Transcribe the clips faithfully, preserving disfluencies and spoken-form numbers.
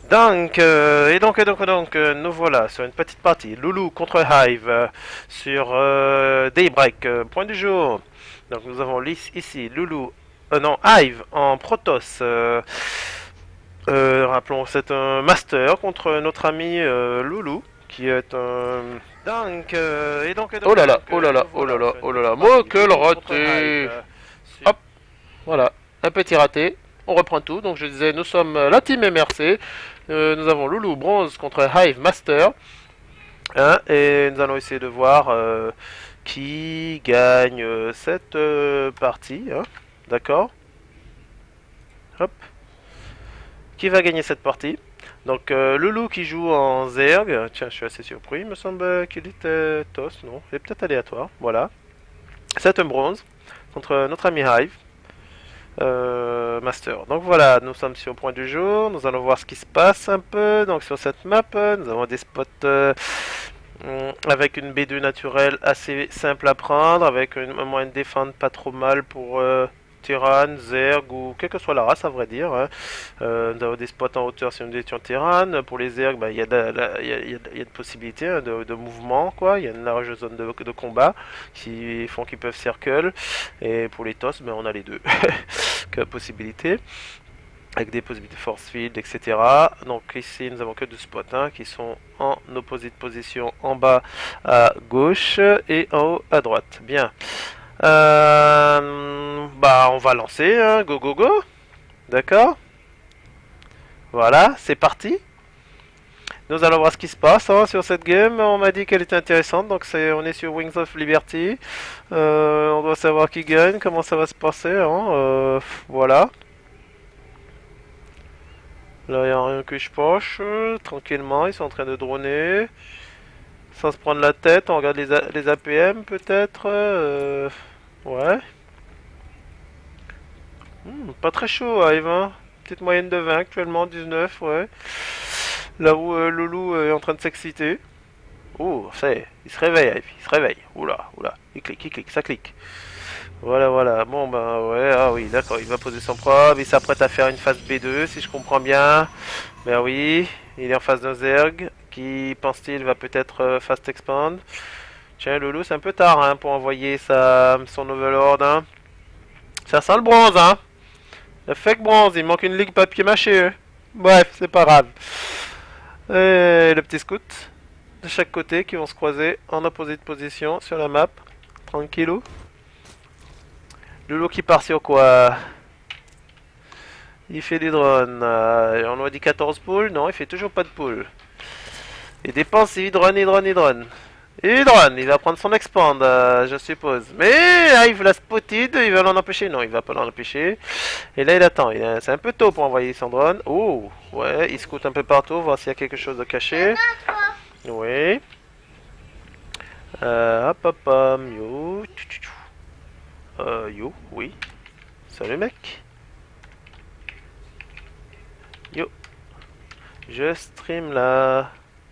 Donc, euh, et donc, et donc, et donc, euh, nous voilà sur une petite partie. Loulou contre Hive euh, sur euh, Daybreak, euh, point du jour. Donc, nous avons lis- ici Loulou, euh, non, Hive en Protoss. Euh, euh, rappelons, c'est un master contre notre ami euh, Loulou, qui est un. Donc, euh, et donc, et Oh donc, et là là, donc, oh euh, là là, nous oh là voilà là, sur une oh là là. petite Moi, partie. quel Loulou contre Hive. raté. euh, sur- Hop, voilà. Un petit raté. On reprend tout. Donc je disais, nous sommes euh, la team M R C. Euh, nous avons Loulou bronze contre Hive Master. Hein, et nous allons essayer de voir euh, qui gagne euh, cette euh, partie. Hein, d'accord. Hop. Qui va gagner cette partie? Donc euh, Loulou qui joue en Zerg. Tiens, je suis assez surpris. Il me semble qu'il était Toss. Non, il est peut-être aléatoire. Voilà. C'est un bronze contre notre ami Hive. Euh, Master. Donc voilà, nous sommes sur le point du jour. Nous allons voir ce qui se passe un peu. Donc sur cette map, nous avons des spots euh, avec une B deux naturelle assez simple à prendre, avec une, un moyen de défendre pas trop mal pour euh, Tyrann, Zerg ou quelle que soit la race à vrai dire. Hein. Euh, nous avons des spots en hauteur si nous étions Tyrann. Pour les Zerg, bah, il y, y, y, y, a de possibilités hein, de, de mouvement, quoi. Il y a une large zone de, de combat qui font qu'ils peuvent circle. Et pour les Toss, ben, on a les deux. Que possibilités avec des possibilités force field, et cetera. Donc ici, nous avons que deux spots hein, qui sont en opposite position en bas à gauche et en haut à droite. Bien. Euh, bah, on va lancer. Hein. Go, go, go. D'accord. Voilà, c'est parti. Nous allons voir ce qui se passe hein, sur cette game. On m'a dit qu'elle était intéressante, donc c'est, on est sur Wings of Liberty. Euh, on doit savoir qui gagne, comment ça va se passer. Hein. Euh, voilà. Là, il n'y a rien que je poche. Euh, tranquillement, ils sont en train de droner. Sans se prendre la tête, on regarde les, A- les A P M peut-être. euh, ouais. Hmm, pas très chaud, Hive. Hein. Petite moyenne de vingt actuellement, dix-neuf, ouais. Là où euh, Loulou est en train de s'exciter. Oh, ça y est, il se réveille, Hive, il se réveille. Oula, oula. Il clique, il clique, ça clique. Voilà, voilà. Bon, ben ouais, ah oui, d'accord, il va poser son probe. Il s'apprête à faire une phase B deux, si je comprends bien. Ben oui, il est en face d'un Zerg qui, pense-t-il, va peut-être euh, fast expand. Tiens, Loulou, c'est un peu tard hein, pour envoyer sa, son Overlord. Hein. Ça sent le bronze, hein. Le fake bronze, il manque une ligue papier mâché. Hein. Bref, c'est pas grave. Et le petit scout de chaque côté qui vont se croiser en opposite position sur la map. Tranquillou. Loulou qui part sur quoi? Il fait des drones. Euh, on a dit quatorze poules. Non, il fait toujours pas de poules. Il dépense, il drone, il drone, il drone. Il drone, il va prendre son expand, euh, je suppose. Mais ah, il veut la spotted, il va l'en empêcher. Non, il va pas l'en empêcher. Et là, il attend. Il a- C'est un peu tôt pour envoyer son drone. Oh, ouais, il scoute un peu partout, voir s'il y a quelque chose de caché. Oui. Euh, hop, hop, hop, yo. Euh, yo, oui. Salut, mec. Yo. Je stream là.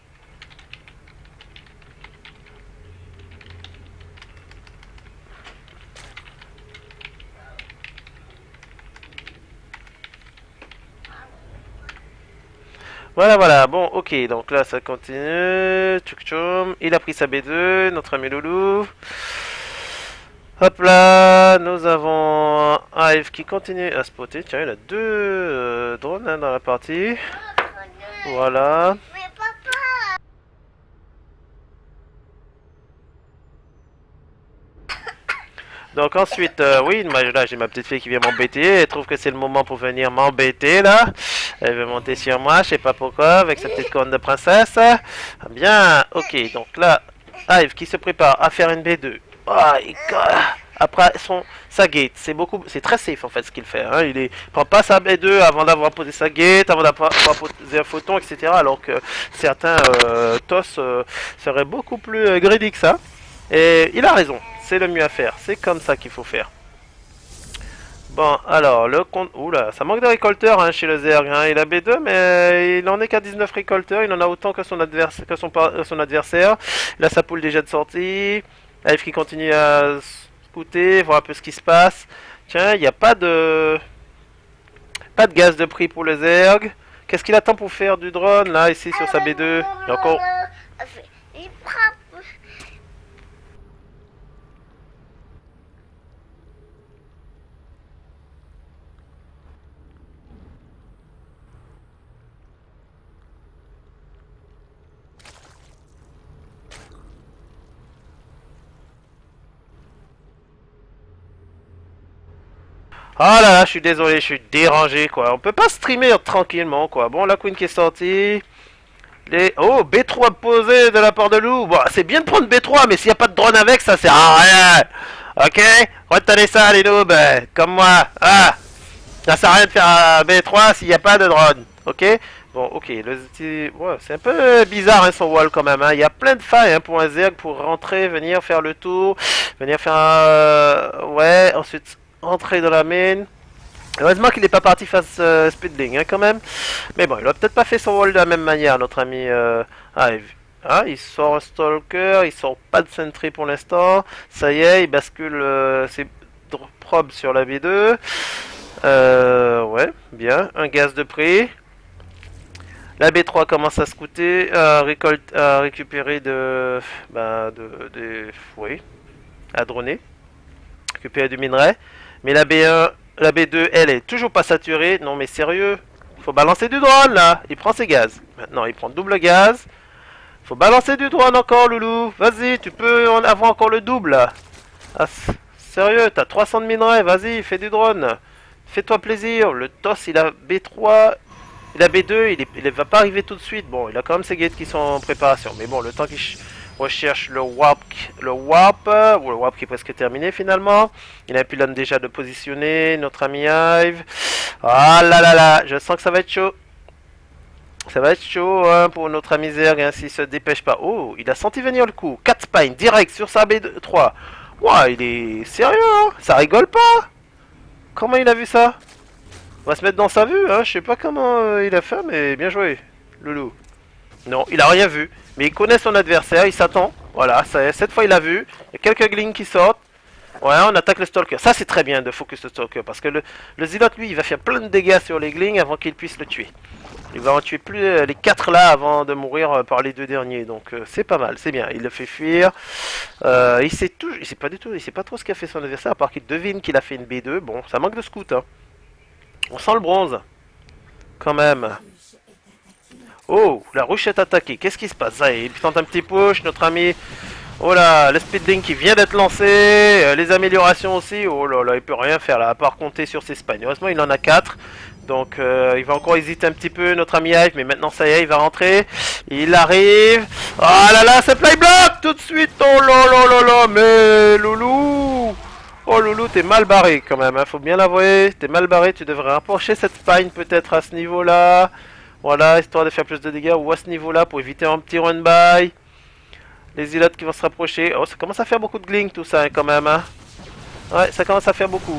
Voilà, voilà. Bon, ok. Donc là, ça continue. Tchouk tchoum. Il a pris sa B deux, notre ami Loulou. Hop là, nous avons un Hive qui continue à spotter. Tiens, il a deux euh, drones hein, dans la partie. Voilà. Donc ensuite, euh, oui, moi, là j'ai ma petite fille qui vient m'embêter. Elle trouve que c'est le moment pour venir m'embêter là. Elle veut monter sur moi, je sais pas pourquoi, avec sa petite corne de princesse. Bien, ok. Donc là, Hive qui se prépare à faire une B deux. Oh, il... Après son sa gate, c'est beaucoup, c'est très safe en fait ce qu'il fait. Hein. Il est, prend pas sa B deux avant d'avoir posé sa gate, avant d'avoir posé un photon, et cetera. Alors que certains euh, toss euh, seraient beaucoup plus euh, greedy que ça. Et il a raison, c'est le mieux à faire, c'est comme ça qu'il faut faire. Bon, alors, le compte... Oula, ça manque de récolteurs hein, chez le Zerg. Hein. Il a B deux, mais il en est qu'à dix-neuf récolteurs. Il en a autant que son, advers... que son, par... son adversaire. Il a sa poule déjà de sortie. F qui continue à scouter, voir un peu ce qui se passe. Tiens, il n'y a pas de... Pas de gaz de prix pour le Zerg. Qu'est-ce qu'il attend pour faire du drone, là, ici, sur sa B deux? Il y a encore... Il frappe. Ah là là, je suis désolé, je suis dérangé, quoi. On peut pas streamer tranquillement, quoi. Bon, la Queen qui est sortie. Les... Oh, B trois posé de la part de Lou. Bon, c'est bien de prendre B trois, mais s'il n'y a pas de drone avec, ça sert à rien. Ok? Retenez ça, les noobs. Comme moi. Ah! Ça sert à rien de faire un B trois s'il n'y a pas de drone. Ok? Bon, ok. Le... Ouais, c'est un peu bizarre, hein, son wall, quand même. Hein. Il y a plein de failles, hein, pour un Zerg, pour rentrer, venir faire le tour. Venir faire un... Euh, ouais, ensuite... Rentrer dans la mine. Heureusement qu'il n'est pas parti face euh, Speedling, hein, quand même. Mais bon, il a peut-être pas fait son wall de la même manière, notre ami. Euh... Ah, il... ah, il sort un Stalker, il sort pas de Sentry pour l'instant. Ça y est, il bascule euh, ses probes sur la B deux. Euh, ouais, bien. Un gaz de prix. La B trois commence à scouter, à, récolte, à récupérer de, bah, de, de, oui, à droner, récupérer du minerai. Mais la B un, la B deux, elle est toujours pas saturée. Non mais sérieux, faut balancer du drone là. Il prend ses gaz. Maintenant il prend double gaz. Faut balancer du drone encore, loulou. Vas-y, tu peux en avoir encore le double là. Ah, sérieux, t'as trois cents de minerai. Vas-y, fais du drone. Fais-toi plaisir. Le T O S il a B trois. Il a B deux, il, est, il va pas arriver tout de suite. Bon, il a quand même ses gates qui sont en préparation. Mais bon, le temps qu'il recherche le warp, le warp, ou le warp qui est presque terminé finalement. Il a un pylône déjà de positionner, notre ami Hive. Ah là là là, je sens que ça va être chaud. Ça va être chaud, hein, pour notre ami Zerg, hein, s'il se dépêche pas. Oh, il a senti venir le coup. quatre spines direct sur sa B trois. Ouah, il est sérieux, hein, ça rigole pas. Comment il a vu ça? On va se mettre dans sa vue, hein, je sais pas comment euh, il a fait, mais bien joué, Loulou. Non, il a rien vu. Mais il connaît son adversaire, il s'attend. Voilà, ça, cette fois il a vu. Il y a quelques glings qui sortent. Ouais, on attaque le Stalker. Ça c'est très bien de focus le Stalker. Parce que le, le Zealot, lui, il va faire plein de dégâts sur les glings avant qu'il puisse le tuer. Il va en tuer plus euh, les quatre là avant de mourir euh, par les deux derniers. Donc euh, c'est pas mal, c'est bien. Il le fait fuir. Euh, il sait tout, il sait pas du tout, il sait pas trop ce qu'a fait son adversaire, à part qu'il devine qu'il a fait une B deux. Bon, ça manque de scout, hein. On sent le bronze. Quand même. Oh, la ruche est attaquée. Qu'est-ce qui se passe? Ça, il tente un petit push, notre ami. Oh là, le speedling qui vient d'être lancé. Euh, les améliorations aussi. Oh là là, il peut rien faire là, à part compter sur ses spines. Heureusement, il en a quatre. Donc, euh, il va encore hésiter un petit peu, notre ami Hive. Mais maintenant, ça y est, il va rentrer. Il arrive. Oh là là, c'est play block tout de suite. Oh là là là là, mais loulou. Oh loulou, t'es mal barré quand même, hein, faut bien l'avouer. T'es mal barré, tu devrais rapprocher cette spine peut-être à ce niveau-là. Voilà, histoire de faire plus de dégâts, ou à ce niveau-là pour éviter un petit run-by. Les Zealots qui vont se rapprocher. Oh, ça commence à faire beaucoup de gling tout ça, hein, quand même. Hein. Ouais, ça commence à faire beaucoup.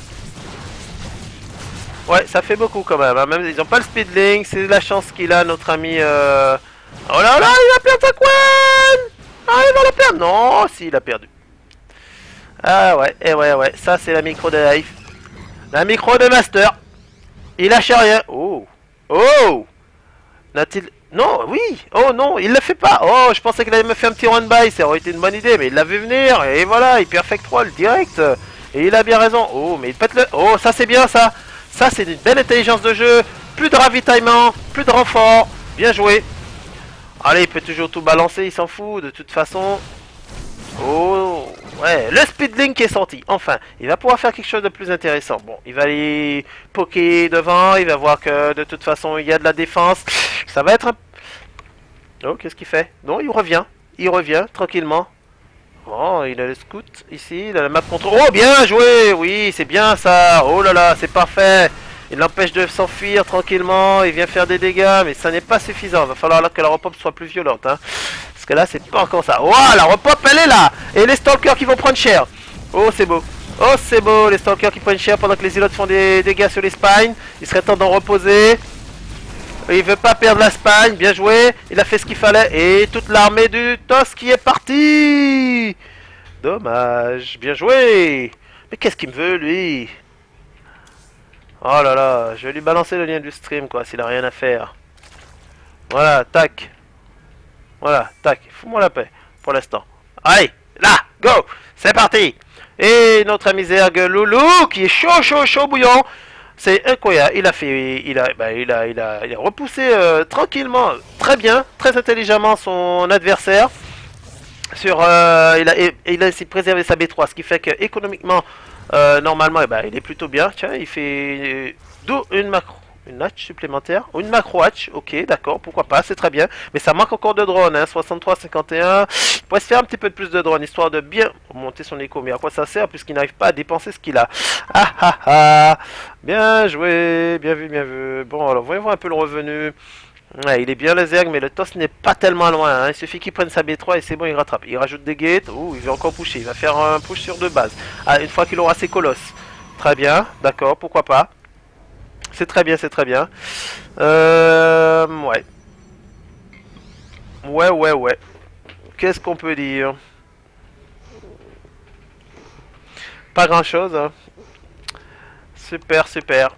Ouais, ça fait beaucoup quand même. Hein. Même ils ont pas le speedling, c'est la chance qu'il a, notre ami. Euh... Oh là là, il va perdre sa Queen. Ah, il va la perdre. Non, si, il a perdu. Ah ouais, et ouais, ouais, ça c'est la micro de Hive. La micro de Master. Il lâche rien. Oh. Oh. N'a-t-il... Non, oui. Oh non, il le fait pas. Oh, je pensais qu'il allait me faire un petit run-by. Ça aurait été une bonne idée, mais il l'a vu venir. Et voilà, il perfect roll direct. Et il a bien raison. Oh, mais il pète le... Oh, ça c'est bien ça. Ça c'est une belle intelligence de jeu. Plus de ravitaillement, plus de renfort. Bien joué. Allez, il peut toujours tout balancer, il s'en fout de toute façon. Oh, ouais, le speedling qui est sorti, enfin, il va pouvoir faire quelque chose de plus intéressant. Bon, il va aller poker devant, il va voir que de toute façon il y a de la défense. Ça va être un... Oh, qu'est-ce qu'il fait? Non, il revient, il revient tranquillement. Oh, il a le scout ici, il a la map contrôle. Oh, bien joué, oui, c'est bien ça. Oh là là, c'est parfait. Il l'empêche de s'enfuir tranquillement, il vient faire des dégâts, mais ça n'est pas suffisant. Il va falloir que la repop soit plus violente, hein. Parce que là, c'est pas encore ça. Oh, la repop, elle est là. Et les stalkers qui vont prendre cher. Oh, c'est beau. Oh, c'est beau, les stalkers qui prennent cher pendant que les Zealots font des dégâts sur les spines. Il serait temps d'en reposer. Il veut pas perdre la spine, bien joué. Il a fait ce qu'il fallait. Et toute l'armée du T O S qui est partie. Dommage, bien joué. Mais qu'est-ce qu'il me veut, lui? Oh là là, je vais lui balancer le lien du stream, quoi, s'il a rien à faire. Voilà, tac. Voilà, tac. Fous-moi la paix, pour l'instant. Allez, là, go. C'est parti. Et notre ami Zerg Loulou, qui est chaud, chaud, chaud, bouillant. C'est incroyable. Il a fait, il a, bah, il a, il a, il a repoussé euh, tranquillement, très bien, très intelligemment son adversaire. Sur, euh, il a, il a essayé de préserver sa B trois, ce qui fait que économiquement, euh, normalement, eh ben, il est plutôt bien. Tiens, il fait d'où une macro, une hatch supplémentaire, ou une macro hatch. Ok, d'accord, pourquoi pas, c'est très bien. Mais ça manque encore de drones, hein, soixante-trois, cinquante et un. Il pourrait se faire un petit peu de plus de drones, histoire de bien monter son éco. Mais à quoi ça sert, puisqu'il n'arrive pas à dépenser ce qu'il a. Ah ah ah, bien joué, bien vu, bien vu. Bon, alors voyons voir un peu le revenu. Ouais, il est bien le Zerg, mais le toss n'est pas tellement loin. Hein. Il suffit qu'il prenne sa B trois et c'est bon, il rattrape. Il rajoute des gates. Ouh, il veut encore pusher. Il va faire un push sur deux bases. Ah, une fois qu'il aura ses colosses. Très bien, d'accord, pourquoi pas. C'est très bien, c'est très bien. Euh, ouais. Ouais, ouais, ouais. Qu'est-ce qu'on peut dire? Pas grand-chose. Hein. Super, super.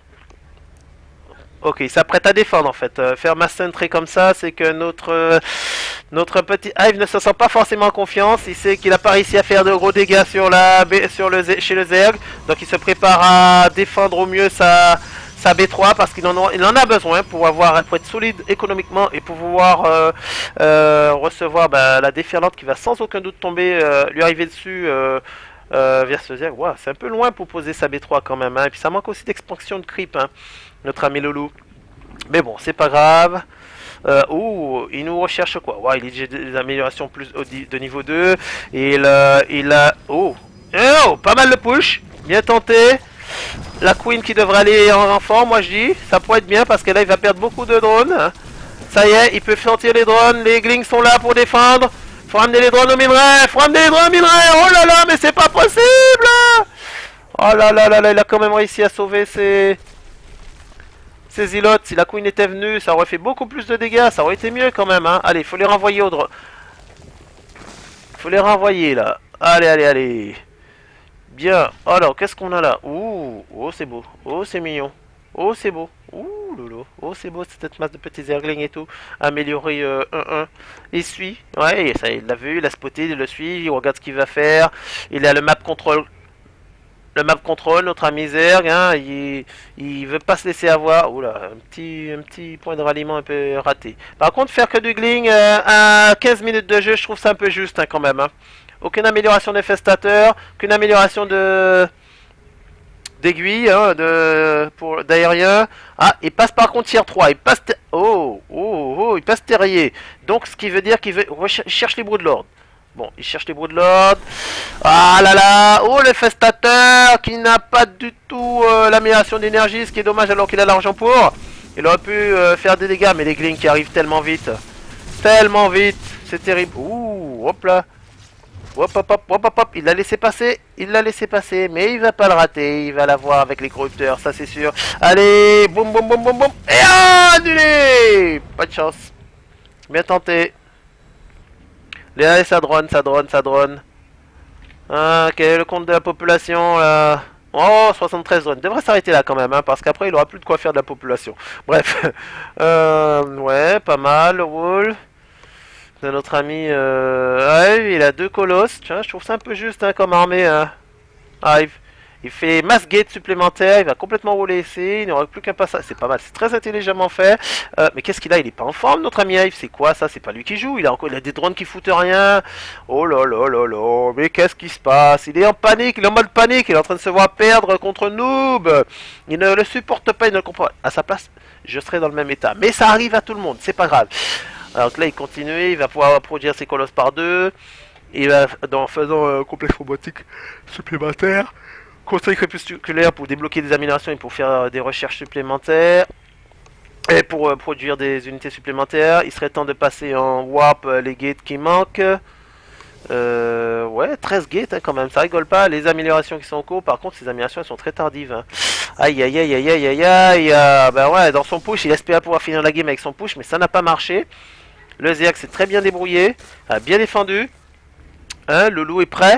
Ok, il s'apprête à défendre en fait. Euh, faire mass centré comme ça, c'est que notre euh, notre petit Hive ne se sent pas forcément en confiance. Il sait qu'il n'a pas réussi à faire de gros dégâts sur la sur le chez le Zerg, donc il se prépare à défendre au mieux sa sa B trois parce qu'il en a, il en a besoin pour avoir pour être solide économiquement et pour pouvoir euh, euh, recevoir bah, la déferlante qui va sans aucun doute tomber, euh, lui arriver dessus. Euh, Euh, vers ce Zerg, wow, c'est un peu loin pour poser sa B trois quand même, hein. Et puis ça manque aussi d'expansion de creep, hein, notre ami Loulou. Mais bon, c'est pas grave. Euh, ouh, il nous recherche quoi? Ouais, il a des améliorations plus de niveau deux. Et il, euh, il a... Oh. Oh, pas mal de push. Bien tenté. La Queen qui devrait aller en renfort, moi je dis. Ça pourrait être bien parce que là, il va perdre beaucoup de drones. Hein. Ça y est, il peut sentir les drones. Les glings sont là pour défendre. Faut ramener les drones au minerai. Faut ramener les drones au minerai. Oh là là, mais c'est pas possible. Oh là là là là, il a quand même réussi à sauver ses... Ces îlots, si la Queen était venue, ça aurait fait beaucoup plus de dégâts, ça aurait été mieux quand même, hein. Allez, faut les renvoyer au drone. Faut les renvoyer, là. Allez, allez, allez. Bien. Alors, qu'est-ce qu'on a là? Ouh, oh, c'est beau. Oh, c'est mignon. Oh, c'est beau. Ouh, lolo. Oh, c'est beau, cette masse de petits zerglings et tout. Améliorer euh, un un. Il suit. Ouais, ça, il l'a vu, il a spoté, il le suit, il regarde ce qu'il va faire. Il a le map control. Le map control, notre ami Zerg, hein, il, il veut pas se laisser avoir. Oula, un petit, un petit point de ralliement un peu raté. Par contre, faire que du gling euh, à quinze minutes de jeu, je trouve ça un peu juste hein, quand même. Hein. Aucune amélioration d'effestateur, aucune amélioration de d'aiguille, hein, de pour d'aérien. Ah, il passe par contre tier trois. Il passe, oh, oh, oh, il passe terrier. Donc, ce qui veut dire qu'il veut il cherche les broodlords. Bon, il cherche les broodlords. Ah là là. Oh, le festateur qui n'a pas du tout euh, l'amélioration d'énergie, ce qui est dommage alors qu'il a l'argent pour. Il aurait pu euh, faire des dégâts, mais les glings qui arrivent tellement vite. Tellement vite. C'est terrible. Ouh, hop là. Hop, hop, hop, hop, hop, hop. Il l'a laissé passer. Il l'a laissé passer, mais il va pas le rater. Il va l'avoir avec les corrupteurs, ça c'est sûr. Allez, boum, boum, boum, boum, boum. Et ah, annulé. Pas de chance. Bien tenté. Allez, ça drone, ça drone, ça drone. Ah, quel est le compte de la population là? Oh, soixante-treize drones. Il devrait s'arrêter là quand même, hein, parce qu'après il aura plus de quoi faire de la population. Bref. euh, ouais, pas mal, le wall. C'est notre ami. Euh... Ouais, il a deux colosses. Tiens, je trouve ça un peu juste hein, comme armée. Hein. Ah, il... il fait mass gate supplémentaire. Il va complètement rouler ici. Il n'y aura plus qu'un passage. C'est pas mal. C'est très intelligemment fait. Euh, mais qu'est-ce qu'il a? Il est pas en forme, notre ami Hive. C'est quoi ça? C'est pas lui qui joue. Il a encore il a des drones qui foutent rien. Oh là là là là. Mais qu'est-ce qui se passe? Il est en panique. Il est en mode panique. Il est en train de se voir perdre contre Noob. Il ne le supporte pas. Il ne le comprend pas. À sa place, je serais dans le même état. Mais ça arrive à tout le monde. C'est pas grave. Alors là, il continue, il va pouvoir produire ses colosses par deux. Il va, en faisant un euh, complexe robotique supplémentaire, conseil crépusculaire pour débloquer des améliorations et pour faire euh, des recherches supplémentaires. Et pour euh, produire des unités supplémentaires, il serait temps de passer en warp euh, les gates qui manquent. Euh, ouais, treize gates hein, quand même, ça rigole pas. Les améliorations qui sont en cours, par contre, ces améliorations elles sont très tardives. Hein. Aïe aïe aïe aïe aïe aïe aïe. Euh, bah ouais, dans son push, il espérait pouvoir finir la game avec son push, mais ça n'a pas marché. Le Zerg s'est très bien débrouillé, a bien défendu. Hein, le loup est prêt.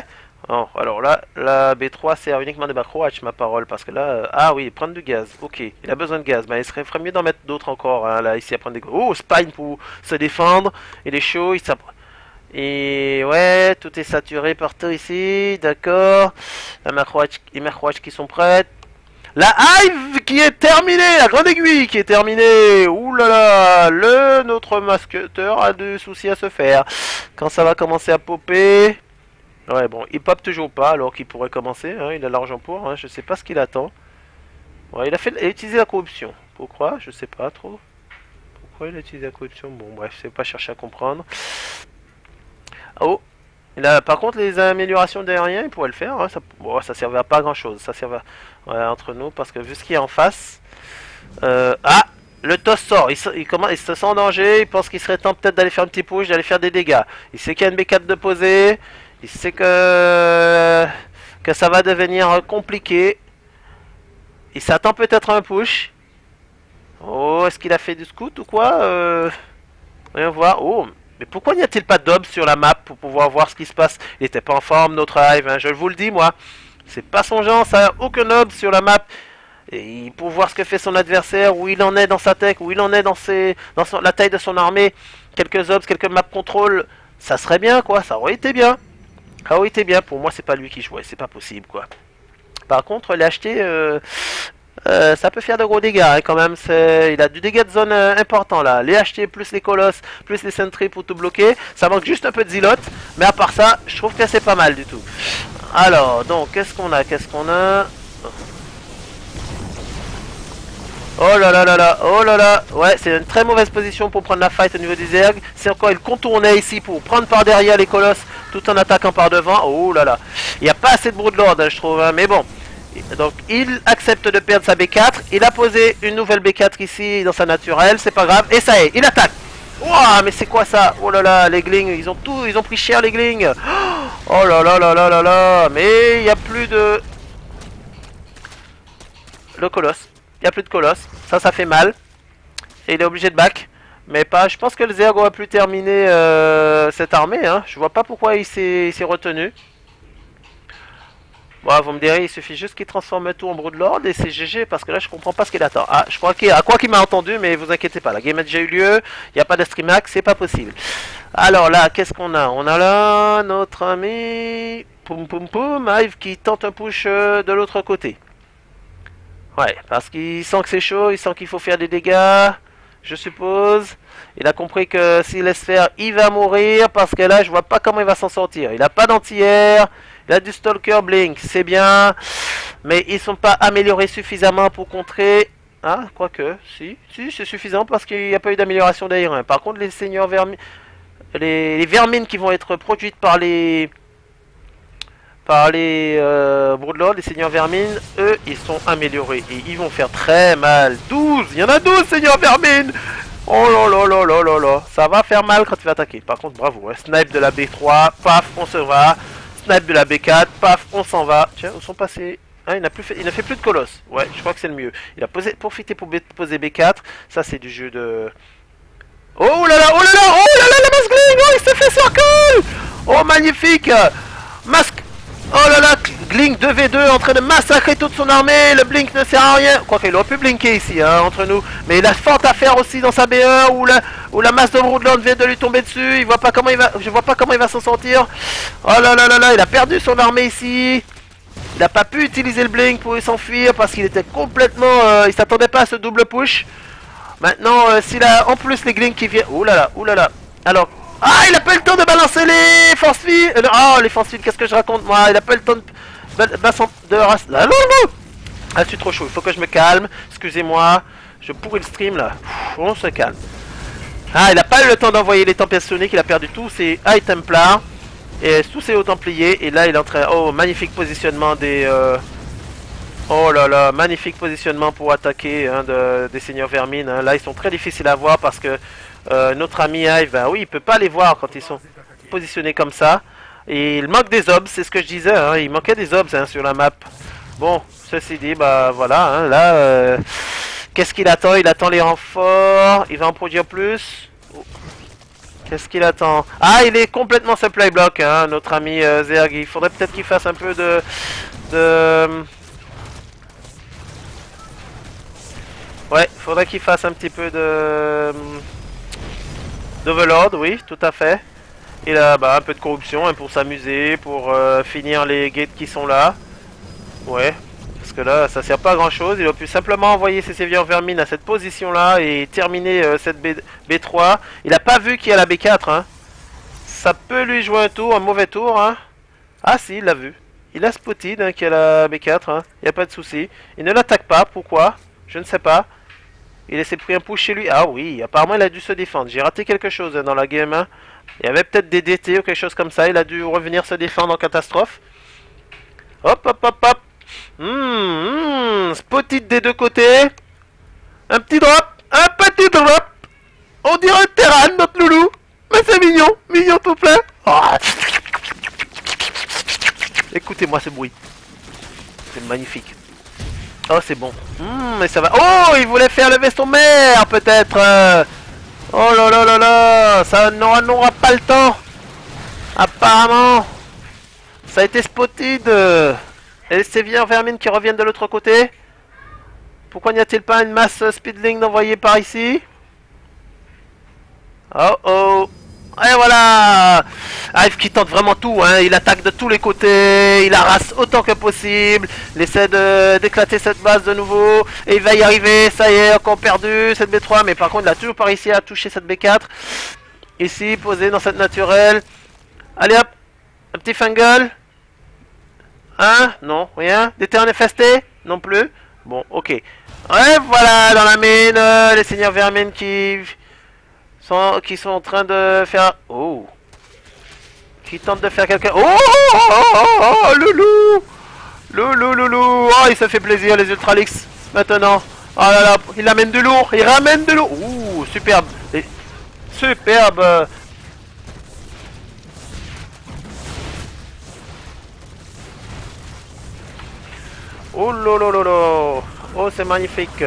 Oh, alors là, la B trois sert uniquement de backroach, ma parole, parce que là... euh, ah oui, prendre du gaz, ok. Il a besoin de gaz, bah il serait, ferait mieux d'en mettre d'autres encore, hein, là, ici, à prendre des... Oh, Spine pour se défendre, il est chaud, il s'appro... Et ouais, tout est saturé partout ici, d'accord. La Macroach, les Macroach qui sont prêtes. La Hive qui est terminée, la grande aiguille qui est terminée. Ouh là là, le notre masqueteur a des soucis à se faire. Quand ça va commencer à popper. Ouais bon, il pop toujours pas alors qu'il pourrait commencer, hein, il a l'argent pour, hein, je sais pas ce qu'il attend. Ouais, il a fait, il a utilisé la corruption. Pourquoi? Je sais pas trop. Pourquoi il a utilisé la corruption? Bon bref, je sais pas chercher à comprendre. Oh, il a, par contre les améliorations derrière, il pourrait le faire, hein, ça, bon, ça servait à pas grand chose, ça servait à, ouais, entre nous, parce que vu ce qu'il y a en face... Euh, ah, le toss sort, il se, il, commence, il se sent en danger, il pense qu'il serait temps peut-être d'aller faire un petit push, d'aller faire des dégâts. Il sait qu'il y a une B quatre de poser, il sait que, que ça va devenir compliqué. Il s'attend peut-être à un push. Oh, est-ce qu'il a fait du scout ou quoi? euh... Voyons voir, oh... Mais pourquoi n'y a-t-il pas d'obs sur la map pour pouvoir voir ce qui se passe? Il était pas en forme, notre Hive, hein, je vous le dis, moi. C'est pas son genre, ça n'a aucun obs sur la map. Et pour voir ce que fait son adversaire, où il en est dans sa tech, où il en est dans, ses, dans son, la taille de son armée. Quelques obs, quelques map control, ça serait bien, quoi. Ça aurait été bien. Ça aurait été bien. Pour moi, c'est pas lui qui jouait, c'est pas possible, quoi. Par contre, l'acheter... Euh... Euh, ça peut faire de gros dégâts hein, quand même, il a du dégât de zone euh, important là, les H T plus les colosses, plus les sentries pour tout bloquer, ça manque juste un peu de zilote, mais à part ça, je trouve que c'est pas mal du tout. Alors, donc, qu'est-ce qu'on a, qu'est-ce qu'on a? Oh là là là là, oh là là, ouais, c'est une très mauvaise position pour prendre la fight au niveau des Zerg, c'est encore il contournait ici pour prendre par derrière les colosses, tout en attaquant par devant, oh là là, il n'y a pas assez de broodlord hein, je trouve, hein, mais bon. Donc il accepte de perdre sa B quatre, il a posé une nouvelle B quatre ici dans sa naturelle, c'est pas grave, et ça y est, il attaque. Ouah, mais c'est quoi ça? Oh là là, les glings, ils ont tout, ils ont pris cher les glings. Oh là là là là là là, mais il n'y a plus de... Le colosse, il n'y a plus de colosse, ça ça fait mal, et il est obligé de back. Mais pas, je pense que le Zerg aurait pu terminer euh, cette armée, hein. Je vois pas pourquoi il s'est retenu. Bon, vous me direz, il suffit juste qu'il transforme tout en broodlord et c'est G G parce que là je comprends pas ce qu'il attend. Ah, je crois qu'il à quoi qu'il m'a entendu, mais vous inquiétez pas, la game a déjà eu lieu, il n'y a pas de stream hack, c'est pas possible. Alors là, qu'est-ce qu'on a? On a là notre ami Poum Poum Poum, Hive qui tente un push euh, de l'autre côté. Ouais, parce qu'il sent que c'est chaud, il sent qu'il faut faire des dégâts, je suppose. Il a compris que s'il laisse faire, il va mourir parce que là je vois pas comment il va s'en sortir. Il a pas d'anti-air. Il a du Stalker Blink, c'est bien, mais ils sont pas améliorés suffisamment pour contrer. Ah, quoique, si, si, c'est suffisant parce qu'il n'y a pas eu d'amélioration d'ailleurs. Par contre, les seigneurs vermines, les, les vermines qui vont être produites par les, par les euh, broodlords, les seigneurs vermines, eux, ils sont améliorés et ils vont faire très mal. douze, il y en a douze seigneurs vermines. Oh là là là là là là, ça va faire mal quand tu vas attaquer. Par contre, bravo, hein. Snipe de la B trois, paf, on se va. Snipe de la B quatre, paf, on s'en va. Tiens, où sont passés? Ah, il n'a plus fait, il n'a fait plus de colosses. Ouais, je crois que c'est le mieux. Il a posé, profité pour poser B quatre. Ça, c'est du jeu de... Oh là là, oh là là, oh là là, la masque Gling, oh, il s'est fait circle. Oh, magnifique. Masque. Oh là là, Gling deux v deux en train de massacrer toute son armée. Le blink ne sert à rien. Quoique, il aurait pu blinker ici, hein, entre nous. Mais il a fort à faire aussi dans sa B un où la, où la masse de Broodlord vient de lui tomber dessus. Il voit pas comment il va, je vois pas comment il va s'en sortir. Oh là là là là, il a perdu son armée ici. Il n'a pas pu utiliser le blink pour s'enfuir parce qu'il était complètement... Euh, il s'attendait pas à ce double push. Maintenant, euh, s'il a en plus les glings qui viennent... Ouh là là, ouh là là. Alors... Ah, il a pas eu le temps de balancer les force fields. Euh, oh, les force fields, qu'est-ce que je raconte moi? Il a pas eu le temps de... Balancer de race... Ah, non, non. Ah, je suis trop chaud, il faut que je me calme. Excusez-moi, je pourris le stream là. Pff, on se calme. Ah, il a pas eu le temps d'envoyer les tempêtes soniques, il a perdu tous ses high templars. Et tous ses hauts templiers. Et là, il est en train... Oh, magnifique positionnement des... Euh... Oh là là, magnifique positionnement pour attaquer hein, de, des seigneurs vermines. Hein. Là, ils sont très difficiles à voir parce que euh, notre ami Hive, ben oui, il peut pas les voir quand ils sont positionnés comme ça. Et il manque des obs, c'est ce que je disais. Hein. Il manquait des obs hein, sur la map. Bon, ceci dit, bah voilà. Hein, là, euh, qu'est-ce qu'il attend? Il attend les renforts. Il va en produire plus. Qu'est-ce qu'il attend? Ah, il est complètement supply block, hein, notre ami euh, Zerg. Il faudrait peut-être qu'il fasse un peu de... de... Ouais, faudrait qu'il fasse un petit peu de... d'Overlord, oui, tout à fait. Il a bah, un peu de corruption hein, pour s'amuser, pour euh, finir les gates qui sont là. Ouais, parce que là, ça sert pas à grand chose. Il a pu simplement envoyer ses sévières vermines à cette position-là et terminer euh, cette B B3. Il a pas vu qu'il y a la B quatre, hein. Ça peut lui jouer un tour, un mauvais tour, hein. Ah si, il l'a vu. Il a spotted hein, qu'il y a la B quatre, hein. Il n'y a pas de souci. Il ne l'attaque pas, pourquoi? Je ne sais pas. Il s'est pris un push chez lui. Ah oui, apparemment il a dû se défendre. J'ai raté quelque chose hein, dans la game. Hein. Il y avait peut-être des D T ou quelque chose comme ça. Il a dû revenir se défendre en catastrophe. Hop, hop, hop, hop. Mmh, mmh, spotted des deux côtés. Un petit drop. Un petit drop. On dirait un terrain, notre loulou. Mais c'est mignon. Mignon tout plein. Oh. Écoutez-moi ce bruit. C'est magnifique. Oh, c'est bon. Mmh, mais ça va. Oh, il voulait faire lever son mère, peut-être. Euh... Oh là là là là. Ça n'aura pas le temps. Apparemment. Ça a été spotted. Et ces vieilles vermines qui reviennent de l'autre côté. Pourquoi n'y a-t-il pas une masse speedling d'envoyer par ici? Oh oh. Et voilà. Hive qui tente vraiment tout, hein. Il attaque de tous les côtés, il harasse autant que possible, il essaie d'éclater cette base de nouveau, et il va y arriver, ça y est, encore perdu, cette B trois, mais par contre il a toujours pas réussi à toucher cette B quatre. Ici, posé dans cette naturelle. Allez hop, un petit fungal. Hein? Non, rien. Des terres infestés? Non plus. Bon, ok. Ouais, voilà, dans la mine, euh, les seigneurs vermines qui... Sont, qui sont en train de faire... Oh. Qui tentent de faire quelque... Oh, oh, oh, oh, oh, loulou. Loulou, loulou. Oh, il se fait plaisir, les Ultralix. Maintenant. Oh là là, il amène du lourd. Il ramène du lourd. Ouh, superbe. Et... Superbe. Oh lolo. Oh, c'est magnifique.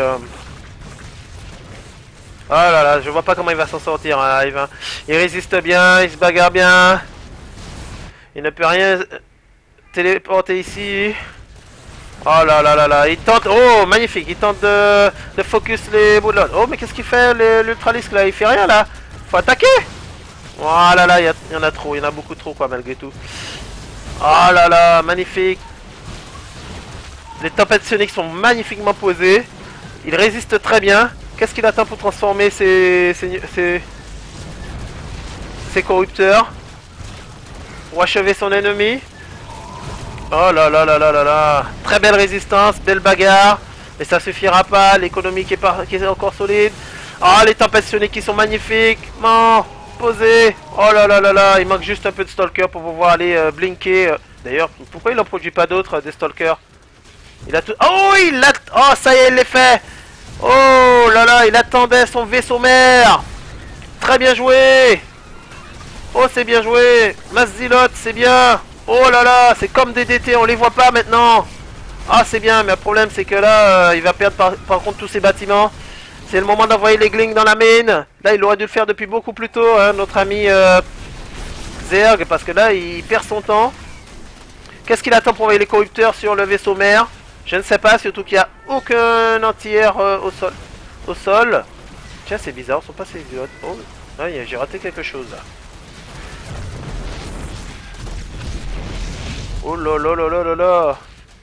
Oh là là, je vois pas comment il va s'en sortir, hein, Hive. Hein. Il résiste bien, il se bagarre bien. Il ne peut rien téléporter ici. Oh là là là là, il tente... Oh, magnifique, il tente de, de focus les boulots. Oh, mais qu'est-ce qu'il fait, l'Ultralisk, là? Il fait rien, là. Faut attaquer. Oh là là, il y, y en a trop, il y en a beaucoup trop, quoi, malgré tout. Oh là là, magnifique. Les tempêtes soniques sont magnifiquement posées. Il résiste très bien. Qu'est-ce qu'il attend pour transformer ses, ses, ses, ses corrupteurs? Pour achever son ennemi? Oh là là là là là là. Très belle résistance, belle bagarre. Mais ça suffira pas, l'économie qui, qui est encore solide. Oh, les tempêtes soniques qui sont magnifiquement posées. Oh là là là là, il manque juste un peu de stalker pour pouvoir aller euh, blinker. D'ailleurs, pourquoi il n'en produit pas d'autres, des stalkers? Il a tout... Oh, il a... Oh, ça y est, il l'a fait. Oh là là, il attendait son vaisseau mère. Très bien joué. Oh, c'est bien joué. Mazilote, c'est bien. Oh là là, c'est comme des D T, on les voit pas maintenant. Ah, c'est bien, mais le problème c'est que là, euh, il va perdre par, par contre tous ses bâtiments. C'est le moment d'envoyer les glings dans la mine. Là, il aurait dû le faire depuis beaucoup plus tôt, hein, notre ami euh, Zerg, parce que là, il perd son temps. Qu'est-ce qu'il attend pour envoyer les corrupteurs sur le vaisseau mère? Je ne sais pas, surtout qu'il n'y a aucun anti-air euh, au sol. Au sol. Tiens, c'est bizarre, ils sont pas ces idiotes. Oh, ouais, j'ai raté quelque chose là. Oh là là là là là là.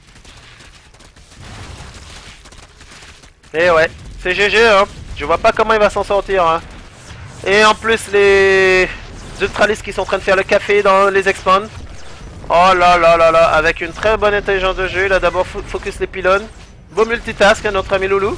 Et ouais, c'est G G, hein. Je vois pas comment il va s'en sortir, hein. Et en plus, les Ultralisks qui sont en train de faire le café dans les expand. Oh là là là là, avec une très bonne intelligence de jeu, il a d'abord focus les pylônes. Beau multitask, hein, notre ami Loulou.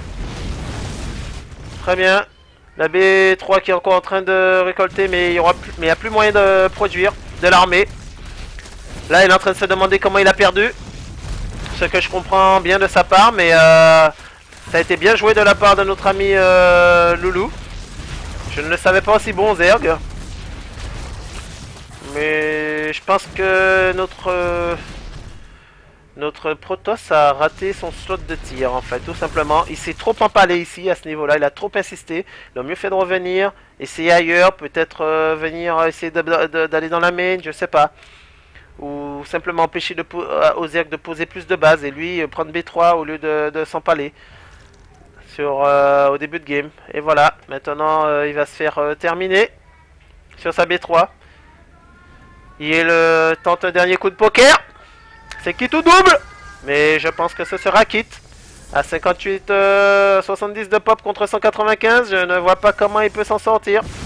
Très bien. La B trois qui est encore en train de récolter, mais il y aura plus, mais il n'y a plus moyen de produire de l'armée. Là, il est en train de se demander comment il a perdu. Ce que je comprends bien de sa part, mais euh, ça a été bien joué de la part de notre ami euh, Loulou. Je ne le savais pas aussi bon, Zerg. Mais je pense que notre euh, Notre Protoss a raté son slot de tir en fait, tout simplement. Il s'est trop empalé ici à ce niveau-là, il a trop insisté. Il a mieux fait de revenir, essayer ailleurs, peut-être euh, venir essayer d'aller dans la main, je sais pas. Ou simplement empêcher de euh, aux Zerg de poser plus de bases et lui euh, prendre B trois au lieu de, de s'empaler sur euh, au début de game. Et voilà, maintenant euh, il va se faire euh, terminer sur sa B trois. Il le tente un dernier coup de poker. C'est quitte ou double. Mais je pense que ce sera quitte. À cinquante-huit soixante-dix de pop contre cent quatre-vingt-quinze, je ne vois pas comment il peut s'en sortir.